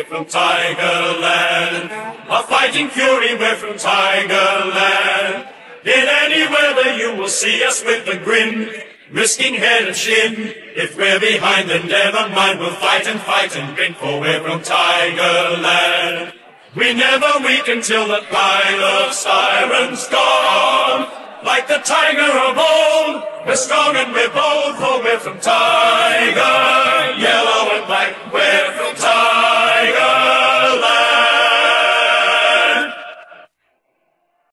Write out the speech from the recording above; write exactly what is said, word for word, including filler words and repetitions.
from Tigerland. A fighting fury, we're from Tigerland. In any weather you will see us with a grin, risking head and shin. If we're behind, then never mind, we'll fight and fight and grin, for we're from Tigerland. We never weaken till the pile of sirens gone. Like the tiger of old, we're strong and we're bold.